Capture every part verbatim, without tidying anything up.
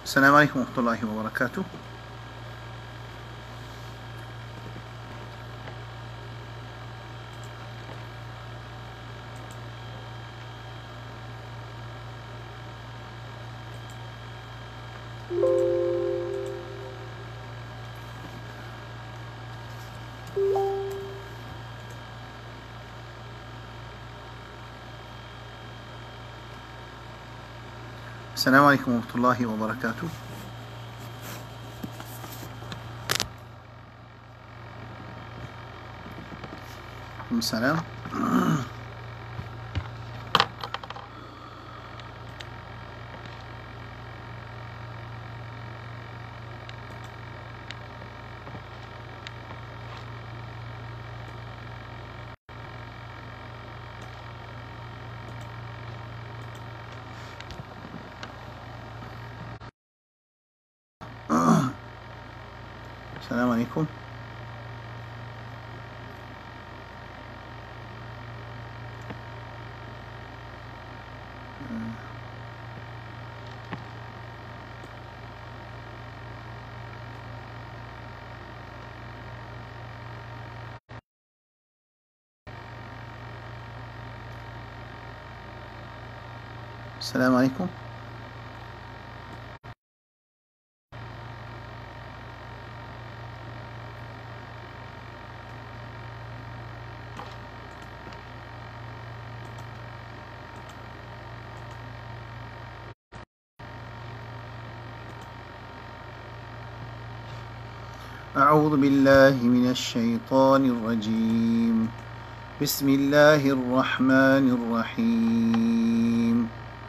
السلام عليكم ورحمة الله وبركاته. السلام عليكم ورحمة الله وبركاته. السلام. السلام عليكم. السلام عليكم. أعوذ بالله من الشيطان الرجيم. بسم الله الرحمن الرحيم.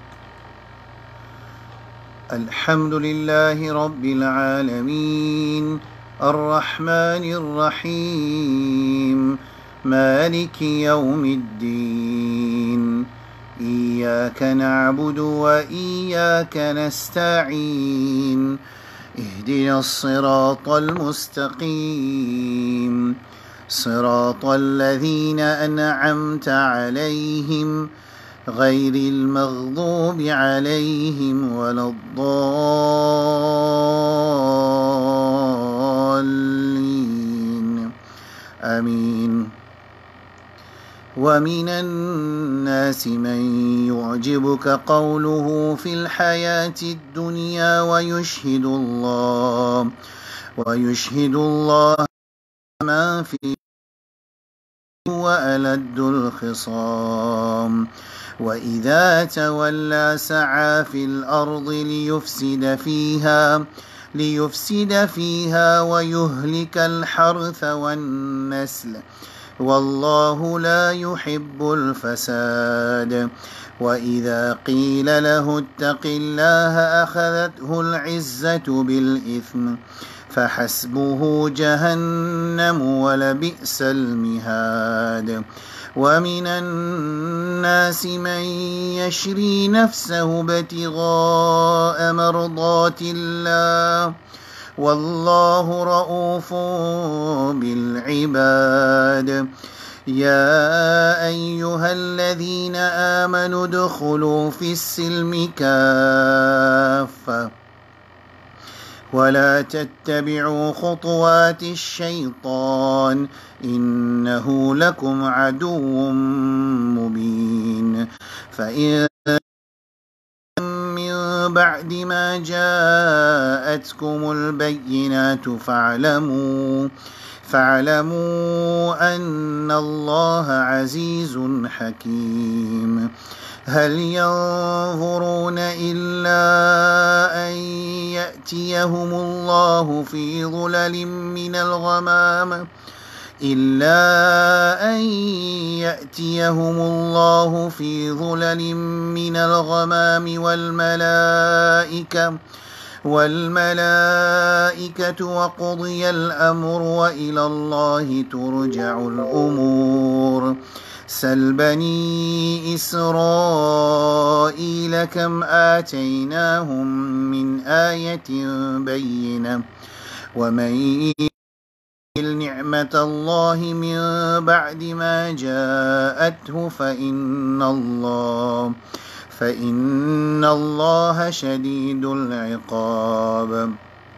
الحمد لله رب العالمين الرحمن الرحيم مالك يوم الدين. إياك نعبد وإياك نستعين. اهدنا الصراط المستقيم صراط الذين أنعمت عليهم غير المغضوب عليهم ولا الضالين آمين. ومن الناس من يعجبك قوله في الحياة الدنيا ويشهد الله ويشهد الله ما في وألد الخصام. وإذا تولى سعى في الأرض ليفسد فيها ليفسد فيها ويهلك الحرث والنسل والله لا يحب الفساد. وإذا قيل له اتق الله أخذته العزة بالإثم فحسبه جهنم ولبئس المهاد. ومن الناس من يشري نفسه ابتغاء مرضات الله والله رؤوف بالعباد. يا أيها الذين آمنوا ادخلوا في السلم كافة ولا تتبعوا خطوات الشيطان إنه لكم عدو مبين. فإن من بعد ما جاءتكم البينات فاعلموا فاعلموا أن الله عزيز حكيم. هل ينظرون إلا أن يأتيهم الله في ظلل من الغمام إلا أن يأتيهم الله في ظلل من الغمام والملائكة والملائكة وقضي الأمر وإلى الله ترجع الأمور. سل بني إسرائيل كم آتيناهم من آية بينة ومن يحمل نعمة الله من بعد ما جاءته فإن الله فإن الله شديد العقاب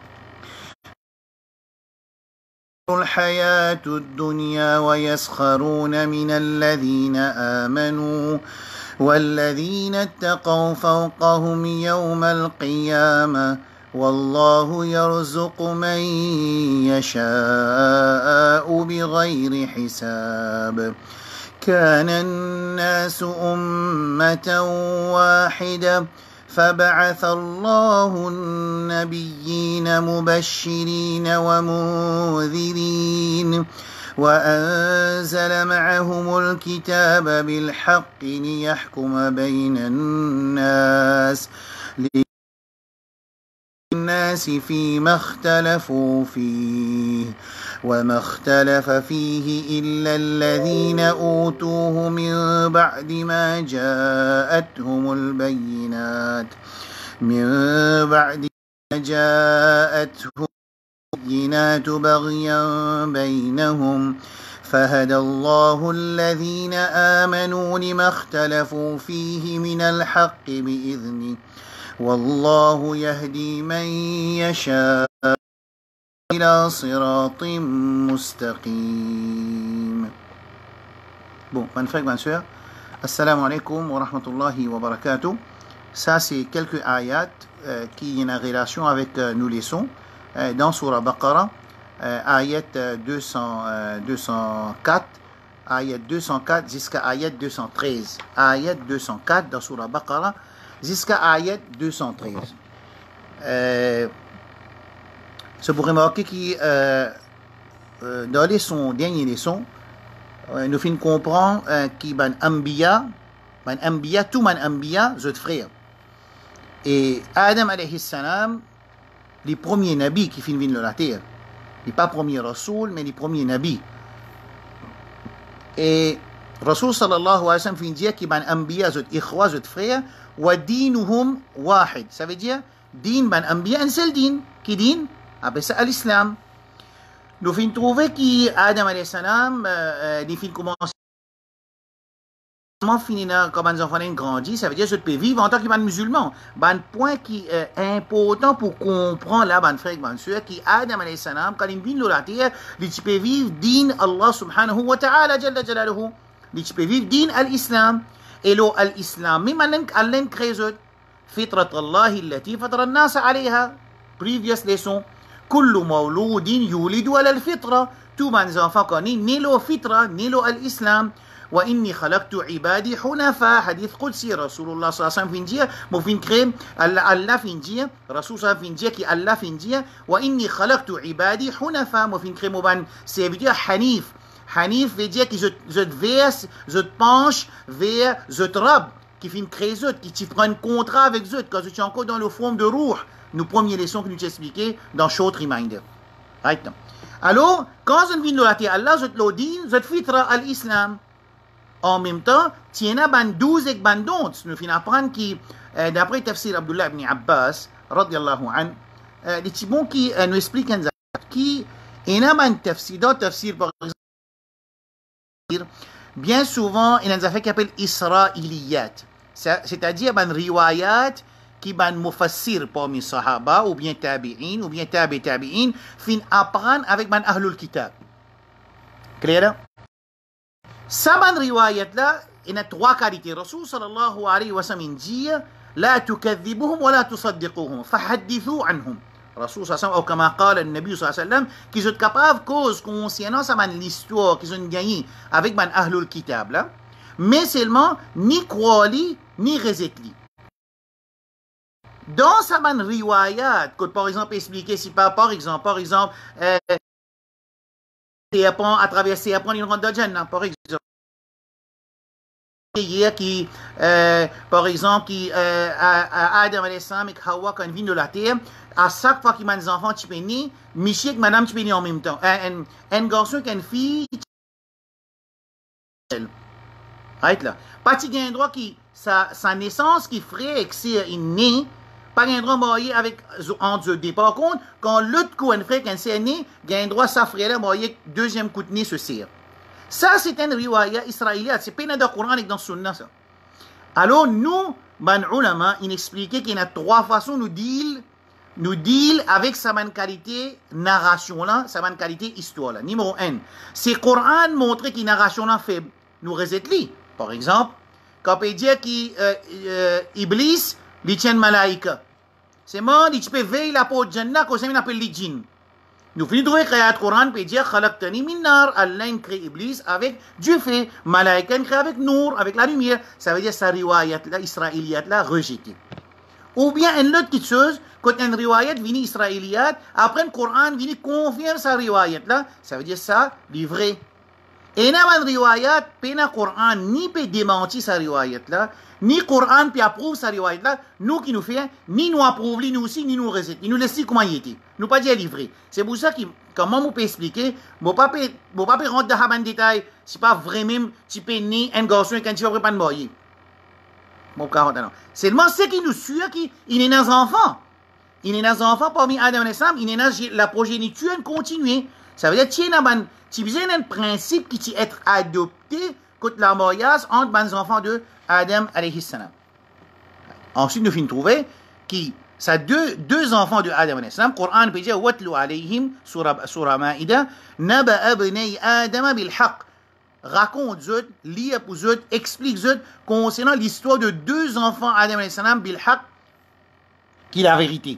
الحياة الدنيا ويسخرون من الذين آمنوا والذين اتقوا فوقهم يوم القيامة والله يرزق من يشاء بغير حساب كان الناس أمة واحدة فبعث الله النبيين مبشرين ومنذرين وأنزل معهم الكتاب بالحق ليحكم بين الناس الناس فيما اختلفوا فيه وما اختلف فيه إلا الذين أوتوه من بعد ما جاءتهم البينات من بعد ما جاءتهم البينات بغيا بينهم فهدى الله الذين آمنوا لما اختلفوا فيه من الحق بإذنه والله يهدي من يشاء إلى صراط مستقيم. Bon, bonne frère, bonne soeur. Assalamu alaikum wa rahmatullahi wa barakatuh. Ça, c'est quelques ayats euh, qui ont une relation avec euh, nous les sons. Euh, dans Surah Baqarah, euh, ayat deux cents, euh, deux cent quatre, ayat deux cent quatre jusqu'à ayat deux cent treize. Ayat deux cent quatre dans Surah Baqarah jusqu'à ayat deux cent treize. Euh, c'est pour remarquer que euh, euh, dans les sons, derniers les sons, euh, nous finissons comprendre euh, qu'il y a un ambiya, un ambiya, tout un ambiya, zot frère. Et Adam alayhi salam, les premiers nabis qui finissent de la terre, les pas premiers rasoul, mais les premiers nabis. Et Rasoul sallallahu alayhi wa sallam finit dire qu'il y a un ambiya, zot ikhwa, zot frère, wa dinuhum wahid. Ça veut dire, din ban ambiya, un seul din, qui din? Après ça, l'islam. Nous finissons trouver qu'Adam alayhi salam, euh, nous finissons commencer à finir comme les enfants grandis, ça veut dire que tu peux vivre en tant que musulman. Un point qui est important pour comprendre là, ban frère, ban soeur, qui Adam alayhi salam, quand il vient de la terre, il peut vivre din Allah subhanahu wa ta'ala, jalla jalaluhu. Il peut vivre din al-islam. Et là, al-islam, même Allah crée fitrat Allah, allati fatara an-nas alayha. Previous leçon. كل مولود يولد على الفطرة tout les enfants connaissent ni le fitra ni le l'islam وإني خلقت عبادي حنفاء حديث قدسي رسول الله صلى الله عليه وسلم في نجيه مو في نكريم الله في نجيه رسول صلى الله عليه وسلم في نجيه كي الله في نجيه وإني خلقت عبادي حنفاء مو في نكريم وبان سيبدي حنيف حنيف veut dire que je, je te verse je te penche vers je te robe qui fait créer eux qui tu prends un contrat avec eux quand tu es encore dans le forme de roux. Nos premières leçons que nous t'expliquons dans Short Reminder. Right. Alors, quand on vient de la terre, Allah, je te le dis, je te fitra à l'islam. En même temps, il y en a douze et bandons. Nous finissons apprendre que, euh, d'après Tafsir Abdullah ibn Abbas, radiallahu an, euh, les tibons qui euh, nous expliquent qu'il y a un tafsir, dans tafsir, par exemple, bien souvent, il y a un affaire qui s'appelle Isra'iliyat. C'est-à-dire, un riwayat qui ban mufassir parmi sahaba ou bien tabi'in ou bien tabi tabi'in fin apprendre avec ban ahlul kitab. Clair? Ça ban riwayat là, il y a trois qualités. Rasul sallallahu alayhi wa sallam dit la tukadhibuhum wa la tusaddiquhum fahaddithu anhum. Rasul sallallahu alayhi wa sallam ou comme a dit le Nabi sallallahu alayhi wa sallam qui sont capables cause conscience ça ban l'histoire qu'ils ont gagné avec ban ahlul kitab là, mais seulement ni croire ni rezetli. Dans sa man riwayat, que par exemple expliquer si par, par exemple, par exemple, euh, à travers serpent, il rentre dans Jannah, par exemple. Hier qui, euh, par exemple, qui, euh, à, à Adam alayhi salam et Hawa quand ils viennent de la terre, à chaque fois qu'il y a des enfants qui sont nés, monsieur et madame qui sont nés en même temps. Un, un, un garçon et une fille, right là. Pas qu'il y a un droit qui, sa, sa naissance qui ferait que c'est une née, pas un droit marié avec entre deux. Par contre, quand l'autre coup un frère qui est né, il y a un droit sa frère marié deuxième coup de nez se sert. Ça c'est un riwaya israélien, c'est pas dans le Coran et dans le Sunna ça. Alors nous ban ulama, il expliquait qu'il y a trois façons de nous deal, nous deal avec sa bonne qualité narration là, sa bonne qualité histoire là. Numéro un, c'est le Coran montrer qu'il narration là faible. Nous reset-li. Par exemple, quand on peut dire qu'il euh, euh, Iblis, il tient malaïka. C'est moi, il peut veiller la peau de Jannah, qu'on appelle les djinns. Nous finissons de trouver que le Coran peut dire Khalaqtani min nar, Allah crée Iblis avec Dieu fait, malaïka crée avec Nour, avec la lumière. Ça veut dire sa riwayat là, israéliyat là, rejetée. Ou bien une autre petite chose, quand une riwayat vient israéliyat, après le Coran vient confirmer sa riwayat là, ça veut dire ça, livré. Et n'a pas de riwayat, pena Coran ni peut démentir sa riwayat là, ni Coran peut approuver sa riwayat là, nous qui nous fait, ni nous approuve, nous aussi, ni nous recette, ni nous laisse comment il était. Nous pas dire livré. C'est pour ça que, comment on peut expliquer, on ne peut pas rentrer dans le détail, c'est pas vraiment, tu peux ni un garçon quand tu vas pas de mourir. Seulement, ce qui nous suit, il est dans les enfants. Il est dans les enfants parmi Adam et Sam, il est dans la progéniture continuée. Ça veut dire que tu as un principe qui est être adopté contre la mariage entre les enfants de Adam alayhi salam. Ensuite, nous finissons de trouver qui ça deux, deux enfants de Adam alayhi salam. Le Coran peut dire Watlu alayhim, surah Maïda, Naba abnei Adam bil haq. Raconte zut, lit pour zut, explique zut concernant l'histoire de deux enfants Adam alayhi salam bil haq, qui la vérité.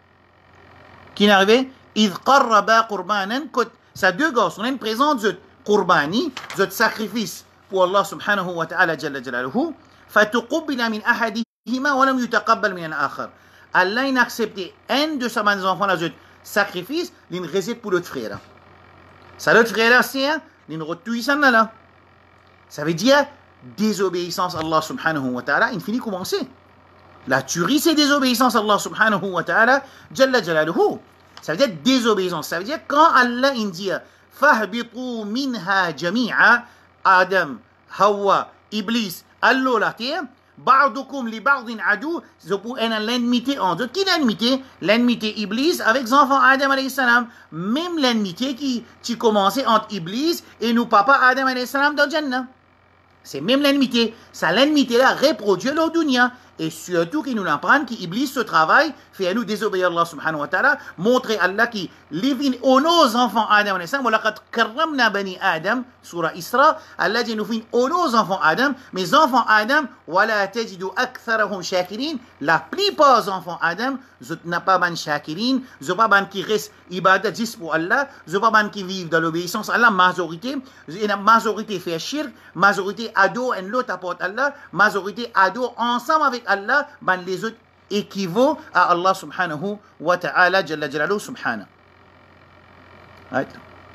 Qui est arrivé إذ قربا قربانا كت ça deux garçons ils présentent zut qurbani zut sacrifice pour Allah subhanahu wa ta'ala jalla jalaluhu فتقبل من أحدهما ولم يتقبل من الآخر. Allah il a accepté un de ses enfants là zut sacrifice il recette pour l'autre frère. Ça l'autre frère là c'est il retouille ça là. Ça veut dire désobéissance à Allah subhanahu wa ta'ala il finit commencer. La tuerie c'est désobéissance à Allah subhanahu wa ta'ala jalla jalaluhu. Ça veut dire désobéissance. Ça veut dire quand Allah dit Fahbitu minha jami'a, Adam, Hawa, Iblis, Allah la terre, Ba'dukum li ba'din adu, c'est pour l'ennemité entre eux. Qui l'ennemité? L'ennemité Iblis avec les enfants Adam alayhi salam. Même l'ennemité qui, qui commençait entre Iblis et nous papa Adam alayhi salam dans Jannah. C'est même l'ennemité. Ça l'ennemité là reproduit leur dunya. Et surtout qu'il nous apprend qu'Iblis ce travail fait à nous désobéir Allah subhanahu wa ta'ala, montrer Allah qui livre aux nos enfants Adam alayhi salam, wa laqad karramna bani Adam, surah Isra, Allah dit nous fin aux nos enfants Adam, mes enfants Adam, wa la tajidu aktharahum shakirin, la plupart des enfants Adam, zut n'a pas ban shakirin, zut pas ban qui reste ibadat juste pour Allah, zut pas ban qui vivent dans l'obéissance à Allah, majorité, la majorité fait shirk, majorité ado en l'autre apporte Allah, majorité ado ensemble avec Allah, ben les autres équivaut à Allah subhanahu wa ta'ala jalla jalaluhu subhanahu. Right?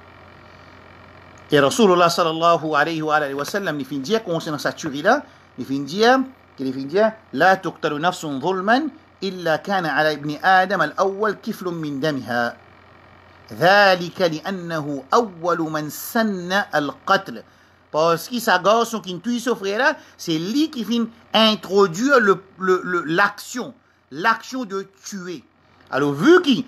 Et Rasulullah sallallahu alayhi wa alayhi wa sallam, il finit dire concernant cette tuerie-là, il finit dire, il finit dire, la tuqtalu nafsun dhulman illa kana ala ibn Adam al-awwal kiflun min damiha. ذلك لأنه أول من سن القتل. Parce que sa garçon qui tue ce frère-là, c'est lui qui vient introduire le, le, le, l'action, l'action de tuer. Alors, vu qu'il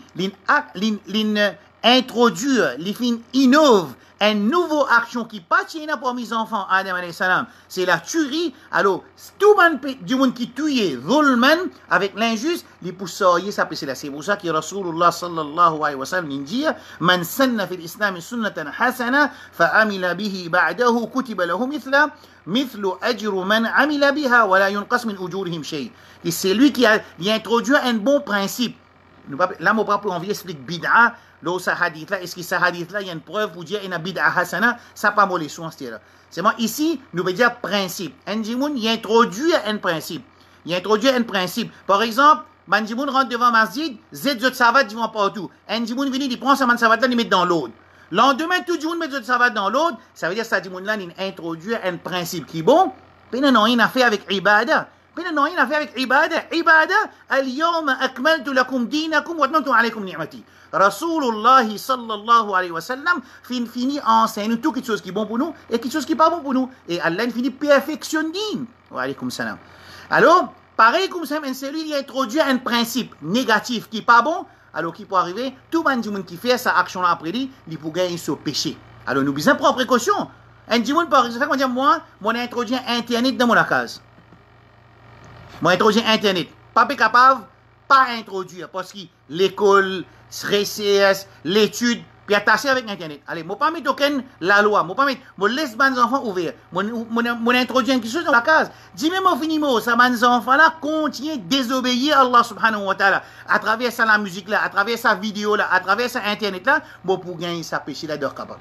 introduit, il innove une nouvelle action qui passe pour mes enfants, Adam alayhi salam, c'est la tuerie. Alors, tout le monde qui tue, zulman, avec l'injuste, les poussaillers, ça c'est là. C'est pour ça que Rasulullah sallallahu alayhi wa sallam dit, man sanna fil islam sunnatan hasana, fa amila bihi ba'dahu kutiba lahu mithla, mithlu ajru man amila biha, wa la yunqas min ujurihim shay. Et c'est lui qui a, qui a introduit un bon principe. Là, mon papa envie explique bid'a. Là, ce hadith-là, est-ce que ce hadith-là, il y a une preuve pour dire qu'il y a une bid'a hasana? Ça n'a pas molé sur ce là. C'est moi, ici, nous veut dire principe. Njimoun, il introduit un principe. Il introduit un principe. Par exemple, Njimoun rentre devant masjid, zed zot savat, ils vont partout. Njimoun vient, il prend sa man savat là, il met dans l'autre. Lendemain, tout le monde met zot savat dans l'autre. Ça veut dire que ça, là, il introduit un principe qui est bon. Puis, il n'a rien à faire avec ibadah. Puis, il n'a rien à faire avec ibadah. Ibadah, al-yawma akmaltu lakum dinakum wa atmamtu alaykum ni'mati. Rasulullah sallallahu alayhi wa sallam fin, finit enseigne tout quelque chose qui est bon pour nous et quelque chose qui n'est pas bon pour nous. Et Allah finit perfectionne din. Wa alaykum salam. Alors, pareil comme ça, celui qui introduit un principe négatif qui n'est pas bon, alors qui peut arriver, tout le monde qui fait sa action après lui, il peut gagner ce péché. Alors, nous besoin prendre précaution. Un monde, par exemple, moi, moi, introduit Internet dans mon case. Moi, introduire Internet. Pas capable, pas introduire. Parce que l'école, C C S, l'étude, puis attaché avec Internet. Allez, moi pas mettre aucune la loi. Moi pas mettre, moi laisse mes enfants ouverts. Moi, moi, introduire quelque chose dans la case. Dis même au finiment, ça, mes enfants-là continuent de désobéir à Allah subhanahu wa ta'ala. À travers ça, la musique là, à travers sa vidéo là, à travers ça, Internet là, bon, pour gagner sa péché là, d'or capable.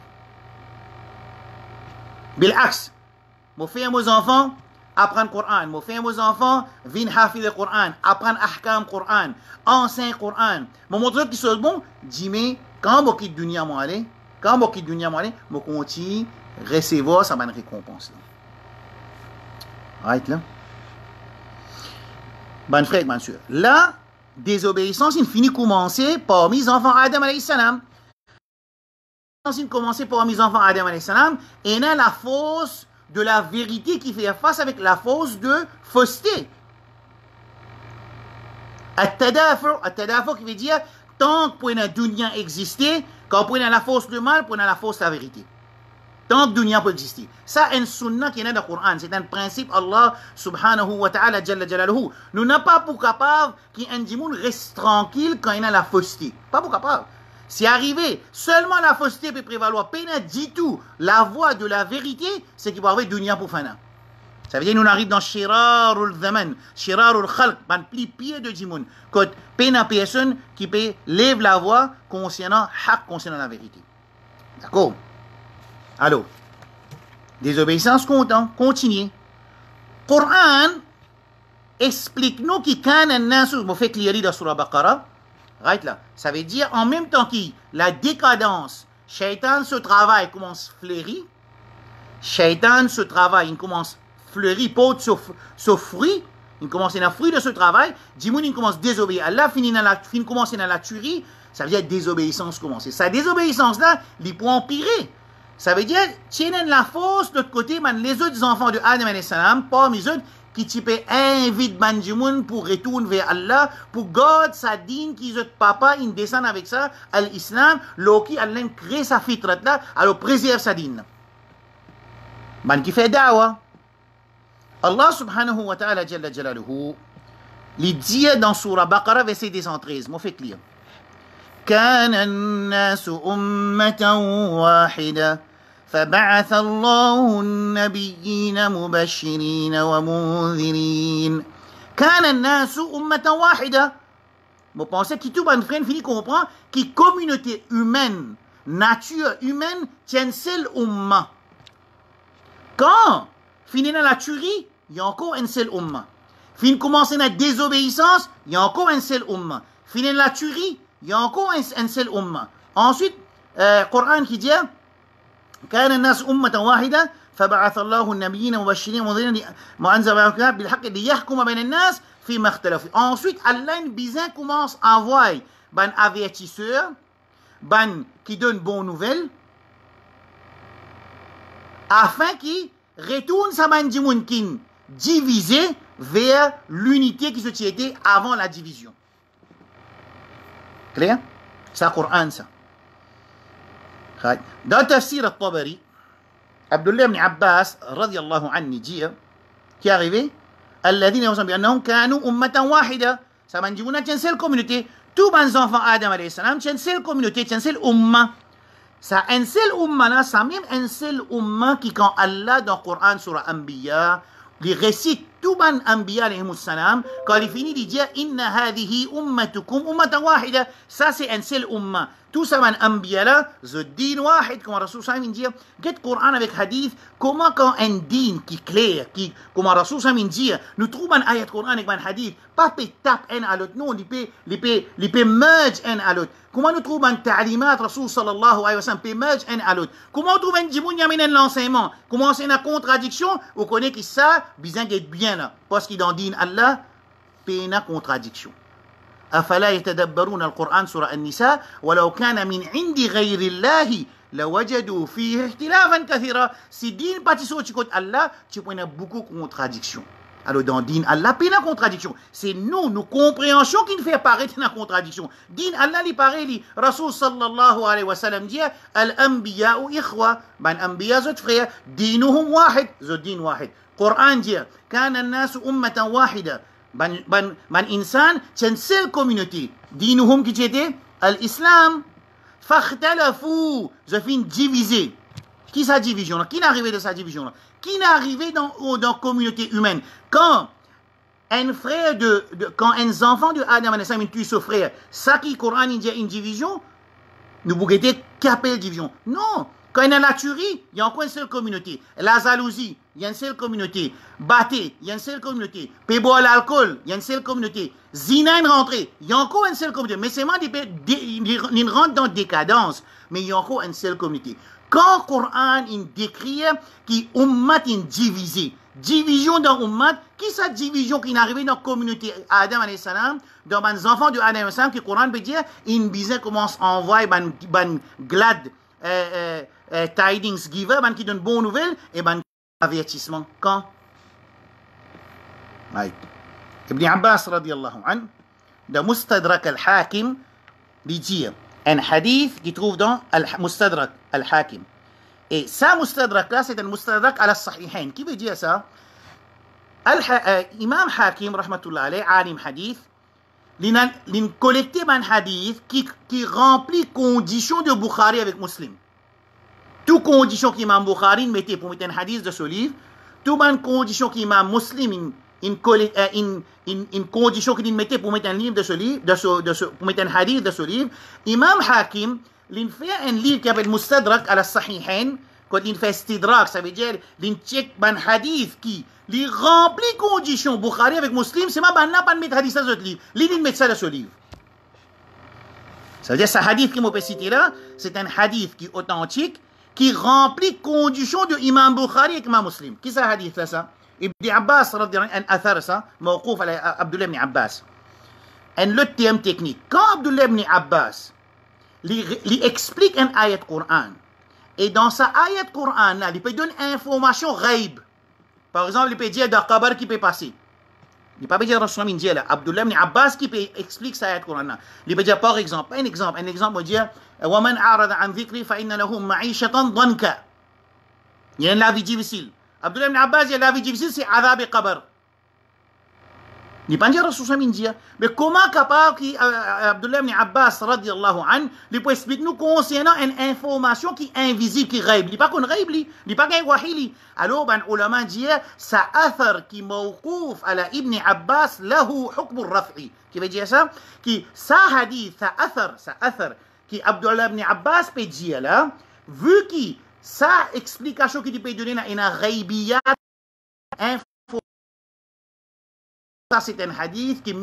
Bilax. Moi fais à mes enfants, apprendre le Coran. Moi fais à mes enfants, vin hafid le Coran, apprendre ahkam Coran, enseigne Coran. Moi montre qu'ils sont bons, dis-moi, quand je quitte dunia moi aller, quand je quitte dunia moi aller, je continue recevoir sa bonne récompense là. Right là. Bon frère, bonne soeur. Là, désobéissance, il finit commencer par mes enfants Adam alayhi salam. Il commencer par mes enfants Adam alayhi salam, et là la force de la vérité qui fait face avec la force de fausseté. At-tadafur, at-tadafur qui veut dire tant que pour la dunya exister, quand pour la force de mal, pour la force de la vérité. Tant que dunya peut exister. Ça, c'est un sunnah qui est dans le Coran. C'est un principe Allah subhanahu wa ta'ala jalla jalaluhu. Nous n'avons pas pour capable qu'un dimoun reste tranquille quand il y a la fausseté. Pas pour capable. C'est arrivé, seulement la fausseté peut prévaloir. Pena dit tout. La voie de la vérité, c'est qu'il va avoir dunya pour fana. Ça veut dire nous arrivons dans Shirarul Zaman, Shirarul Khalq, ban pli pied de Jimoun. Quand pena personne qui peut lève la voix concernant haq, concernant la vérité. D'accord? Alors, désobéissance content, continuez. Coran explique-nous qui can un nasu, je fait clair dans Surah Baqarah. Right là. Ça veut dire en même temps que la décadence, Shaitan se travaille, commence fleurir. Shaitan se travaille, il commence fleurir, porte ce fruit, il commence à fruit de ce travail. Dimoun, il commence à désobéir. Allah finit dans la, finit commence dans la tuerie. Ça veut dire désobéissance commencer. Sa désobéissance là, il peut empirer. Ça veut dire, tiennent la force de l'autre côté, man, les autres enfants de Adam alayhi salam, parmi les autres, qui type invite Banjimoun pour retourner vers Allah, pour garder sa dîne, qui est papa, il descend avec ça, à l'islam, l'oki, Allah crée sa fitrat là, alors préserve sa dîne. Man qui fait dawa. Allah subhanahu wa ta'ala jalla jalaluhu, il dit dans Surah Baqarah, verset deux cent treize, moi fait lire. كان الناس أمة واحدة فبعث الله النبيين مبشرين ومنذرين. كان الناس أمة واحدة. Vous pensez que tout le monde finit comprend que communauté humaine, nature humaine, tient seule umma. Quand finit dans la tuerie, il y a encore une seule umma. Fin commencer la désobéissance, il y a encore une seule umma. Finit la tuerie, il y a encore un seul umma. Ensuite, euh, Coran qui dit كان الناس أمة واحدة فبعث الله النبيين مبشرين ومنذرين وأنزل الكتاب بالحق ليحكم بين الناس فيما اختلفوا. Ensuite, Allah bizarre commence à envoyer ban avertisseur, ban qui donne bonne nouvelle, afin qu'il retourne sa ban dimoun kin divisé vers l'unité qui se tiétait avant la division. Clair? C'est le Coran, ça. Dans le tafsir al-Tabari, Abdullah ibn Abbas, radiyallahu anhu, dit, qui est arrivé, الذين يوصون بأنهم كانوا أمة واحدة. Ça veut dire qu'on a une seule communauté. Tous les enfants Adam alayhi salam, une seule communauté, une seule umma. Ça, une seule umma là, ça même une seule umma qui, quand Allah dans le Coran, sur l'Anbiya, il récite tout ban Anbiya alayhi salam, quand il finit, il dit Inna hadihi ummatukum ummatan wahida. Ça, c'est un seul umma. Tout ça, ban Anbiya là, the din wahid, comme Rasul sallam dit, get Coran avec hadith, comment quand un din qui est clair, qui, comme Rasul sallam dit, nous trouvons un ayat Coran avec un hadith, pas peut taper un à l'autre, non, il peut, il peut, il peut merge un à l'autre. Comment nous trouvons un ta'limat Rasul sallallahu alayhi wa sallam, peut merge un à l'autre. Comment nous trouvons un djimoun yaminen l'enseignement? Comment c'est une contradiction? On connaît que ça, bizarre est bien là. Parce qu'il dans din Allah, peut une contradiction. أفلا يتدبرون القرآن سورة النساء ولو كان من عند غير الله لوجدوا فيه اختلافا كثيرا. Si din parti sur côté Allah, tu peux avoir beaucoup de contradictions. Alors dans din Allah, pas de contradiction. C'est nous, nos compréhensions qui nous fait paraître une contradiction. Din Allah, il paraît, li Rasul sallallahu alayhi wa sallam dit al-anbiya ou ikhwa, ban anbiya zot frères, dinuhum wahid, zot din wahid. Coran dit كان الناس أمة واحدة ban, ban, ban insan, c'est une seule communauté. Dinuhum qui était l'islam. Fakhtalafu, je finis divisé. Qui sa division là? Qui n'est arrivé de sa division là? Qui n'est arrivé dans la communauté humaine? Quand un frère de, de quand un enfant de Adam alayhi salam tue son frère, ça qui Coran dit une division, nous pouvons dire qu'appelle division. Non. Quand il y a la tuerie, il y a encore une seule communauté. La jalousie, il y a une seule communauté. Batté, il y a une seule communauté. Pébo à l'alcool, il y a une seule communauté. Zina, une rentrée, il y a encore une seule communauté. Mais c'est moi, il rentre dans décadence, mais il y a encore une seule communauté. Quand le Coran il décrit qui ummat est divisé, division dans ummat, qui est cette division qui est arrivée dans la communauté Adam alayhi salam, dans les enfants de Adam alayhi salam, que le Coran peut dire, une bizarre commence à envoyer ban glad euh, euh, euh, tidings giver, ban qui donne bonne nouvelle, et ban avertissement. Quand? Right. Ibn Abbas radiallahu an, de Mustadrak al-Hakim, dit dire, un hadith qui trouve dans Al-Mustadrak al-Hakim. Et ça, Mustadrak là, c'est un Mustadrak à la Sahihain. Qui veut dire ça? Imam Hakim, rahmatullah alayh, alim hadith, il a collecté un hadith qui, qui remplit conditions de Bukhari avec Muslim. Toutes conditions qu'Imam Bukhari mettait pour mettre un hadith de ce livre, toutes les conditions qu'Imam Muslim une, une, une, une condition qu'il mettait pour mettre un livre de ce livre, de ce, de ce, pour mettre un hadith de ce livre, Imam Hakim, il fait un livre qui s'appelle Mustadrak à la Sahihain, quand il fait Stidrak, ça veut dire, il check un hadith qui il remplit conditions Bukhari avec Muslim, c'est ma banna pas de mettre hadith dans ce livre, il met ça dans ce livre. Ça veut dire, ce hadith qui m'a cité là, c'est un hadith qui est authentique, qui remplit conditions de Imam Bukhari avec Imam Muslim. Qui est ce hadith là ça? Ibn Abbas radiyallahu anhu, un athar ça, mawqouf à Abdullah ibn Abbas. Un le terme technique. Quand Abdullah ibn Abbas lui explique un ayat Coran, et dans sa ayat Coran là, il peut donner information ghaib. Par exemple, il peut dire d'un qabar qui peut passer. Il ne peut pas dire Rasulullah dit là, Abdullah ibn Abbas qui peut expliquer sa ayat Coran là. Il peut dire par exemple, un exemple, un exemple, il dit wa man a'rada an dhikri fa inna lahu ma'ishatan dhanka. Il y a la vie difficile. Abdullah ibn Abbas, il y a la vie difficile, c'est azab et qabr. Il ne peut pas dire Rasulullah dit. Mais comment capable qui Abdullah ibn Abbas radiyallahu an, il peut expliquer nous concernant une information qui est invisible, qui est ghaib. Il n'est pas qu'on ghaib, il n'est pas qu'on wahili. Alors, ben ulama dit, ça athar qui mawqouf à la ibn Abbas, lahu hukm al-raf'i. Qui veut dire ça? Qui, ça hadith, ça athar, ça athar, qui Abdullah ibn Abbas peut dire là, vu qui, ça explication qui peut donner une ghaibiyat, info. Ça c'est un hadith qui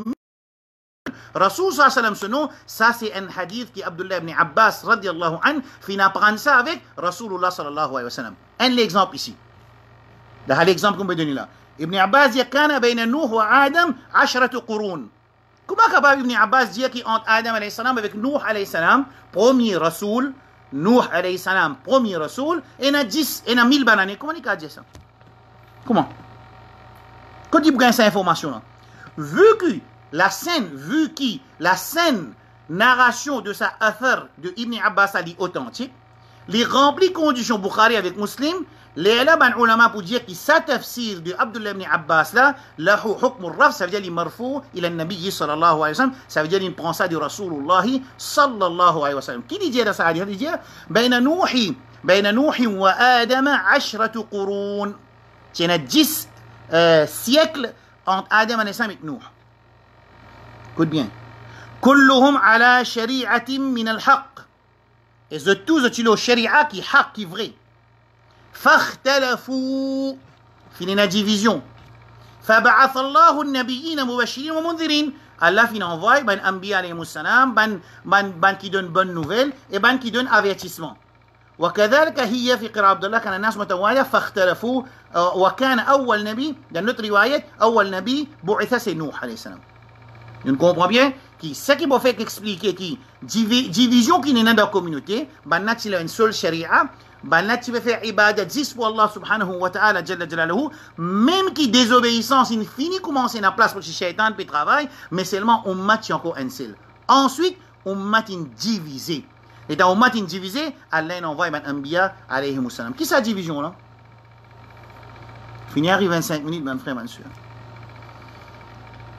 Rasul sallallahu alayhi wa sallam, ça c'est un hadith qui Abdullah ibn Abbas radiallahu an finit prendre ça avec Rasulullah sallallahu alayhi wa sallam. Un exemple ici. Là l'exemple qu'on peut donner là. Ibn Abbas dit kana bayna Nuh wa Adam ashratu qurun. Comment capable Ibn Abbas dit qu'entre Adam alayhi salam avec Nuh alayhi salam, premier Rasul, Nuh alayhi salam, premier Rasul, et il y a dix, et il y a mille bananes. Comment il a dit ça? Comment? Quand il prend cette information-là, vu que la scène, vu que la scène narration de sa affaire de Ibn Abbas est authentique, les remplis conditions Bukhari avec Muslim, les ban ulama pour dire que sa tafsir de Abdullah ibn Abbas là, lahu hukm al-raf, ça veut dire il marfou ila nabi sallallahu alayhi wa sallam, ça veut dire il prend ça de Rasulullah sallallahu alayhi wa sallam. Qui dit dans ça hadith? Il dit bayna Nuhi, bayna Nuhi wa Adam ashratu qurun. Il y a dix Euh, siècle entre Adam alayhi salam et Nuh. Écoute bien. Kulluhum ala shari'atin min al-haq. Et de tous, tu le sharia qui haq, qui vrai. Fakhtalafu. Fini la division. Faba'ath Allahu an-nabiyyin mubashirin wa mundhirin. Allah fin envoie ban anbiya alayhi salam, ban ban ban qui donne bonne nouvelle et ban qui donne avertissement. وكذلك هي في قراءة عبد الله كان الناس متوالية فاختلفوا وكان أول نبي dans notre رواية أول نبي بعث c'est Nuh عليه السلام. On comprend bien que ce qui m'a fait expliquer que division qui n'est pas dans la communauté, ben là tu as une seule sharia, ben là tu veux faire ibadat dix pour Allah subhanahu wa ta'ala jalla jalaluhu, même qui désobéissance infinie commence à la place pour que le shaitan peut travailler, mais seulement on match encore un seul. Ensuite on match une divisée. Et dans Ummat divisé, Allah envoie un Anbiya alayhi salam. Qui est sa division là? Fini arrive vingt-cinq minutes, mon frère, mon soeur.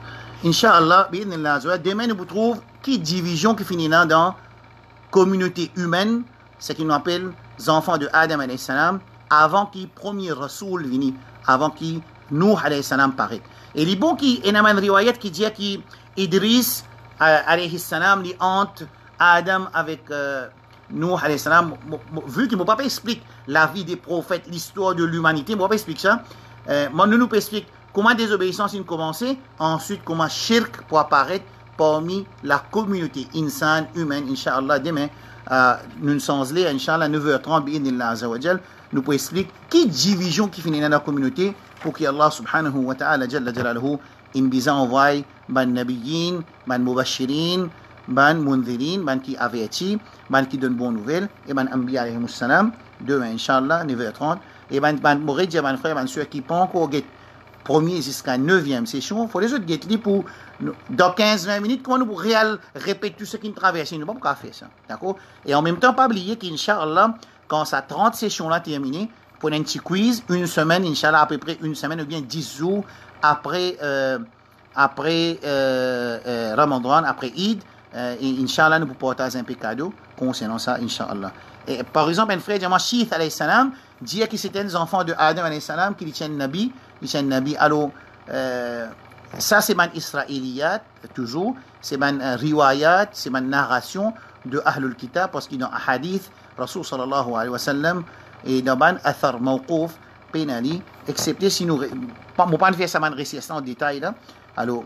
Inch'Allah, demain nous trouvons qui division qui finit là dans communauté humaine, ce qu'on appelle les enfants de Adam alayhi salam, avant qu'il premier Rasoul vienne, avant qu'il Nuh alayhi salam paraît. Et les bons qui, il y a une riwayat qui dit qu'Idris alayhi salam, li hante Adam avec euh, Nuh alayhi salam, vu qu'il ne m'a pas expliqué la vie des prophètes, l'histoire de l'humanité, il ne m'a pas expliqué ça. Euh, moi, nous nous explique comment désobéissance a commencé, ensuite comment shirk pour apparaître parmi la communauté insan, humaine, Inch'Allah, demain, euh, nous sommes là, Inch'Allah, neuf heures trente, bi'idhnillah azawajal, nous pouvons expliquer qui division qui finit dans la communauté pour que Allah subhanahu wa ta'ala, jalla jalaluhu, in bizan envoie ban nabiyin, ban mubashirin, ban mundhirin, ban qui avertit, ban qui donne bonne nouvelle, et ban anbiya alayhimus salam, demain, Inch'Allah, neuf heures trente, et ban, ban, mourid, ban frère, ban ceux qui pas encore premier jusqu'à neuvième session, il faut les autres guetter pour, dans quinze vingt minutes, comment nous pour réel répéter tout ce qui nous traverse. Nous ne pouvons pas faire ça. D'accord? Et en même temps, pas oublier qu'Inch'Allah, quand ça trente sessions là terminées, pour un petit quiz, une semaine, Inch'Allah, à peu près une semaine ou bien dix jours après, euh, après euh, euh, Ramadan, après Eid, euh, et Inch'Allah, nous pouvons partager un peu cadeau concernant ça, Inch'Allah. Et par exemple, un frère, Jamal Shith alayhi salam, dit que c'était des enfants de Adam alayhi salam qui tiennent Nabi, ils tiennent Nabi. Alors, euh, ça c'est man israéliyat, toujours, c'est man euh, riwayat, c'est man narration de Ahlul Kitab, parce qu'il y a un hadith, Rasul sallallahu alayhi wa sallam, et dans ban athar mawqouf, pénali, excepté si nous, pas, moi pas faire ça man réciter en détail là. Alors,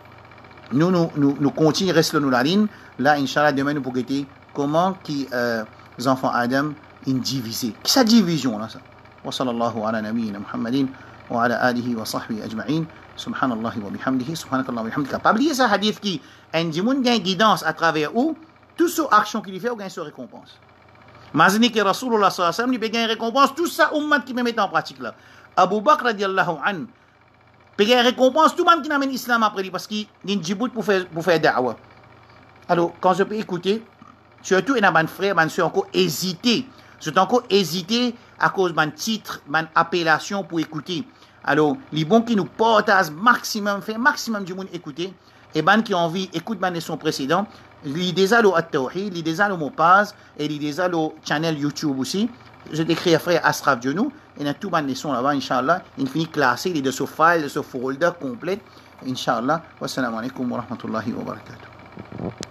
nous, nous, nous, nous continuons, reste nous la ligne, là, Inch'Allah, demain nous pourrons guetter comment qui, euh, les enfants Adam, une divisé. Qui sa division là ça? Wa sallallahu ala nabiyyina Muhammadin wa ala alihi wa sahbihi ajma'in. Subhanallahi wa bihamdihi, subhanakallah wa bihamdika. Pas oublier ça hadith qui indi moun gagne guidance à travers où tout ce action qu'il fait ou gagne sa récompense. Mazini que Rasulullah sallallahu alayhi wa sallam il gagne récompense tout ça ummat qui met en pratique là. Abu Bakr radiyallahu an gagne récompense tout le monde qui amène l'islam après lui parce qu'il est Djibouti pour faire pour faire da'wa. Alors quand je peux écouter surtout il y a un frère, un soeur encore hésité. C'est encore hésité à cause d'un titre, d'une appellation pour écouter. Alors, les bons qui nous partagent maximum, fait maximum du monde écouter, et ben qui ont envie, écoute ma leçon précédente, les déjà le at-tawhid, les déjà le mot passe, et les déjà le channel YouTube aussi. Je décris à frère Asraf Dionou, et dans tout ma leçon là-bas, Inch'Allah, il finit classé, il est de ce file, de ce folder complet, Inch'Allah. Wassalamu alaikum wa rahmatullahi wa barakatuh.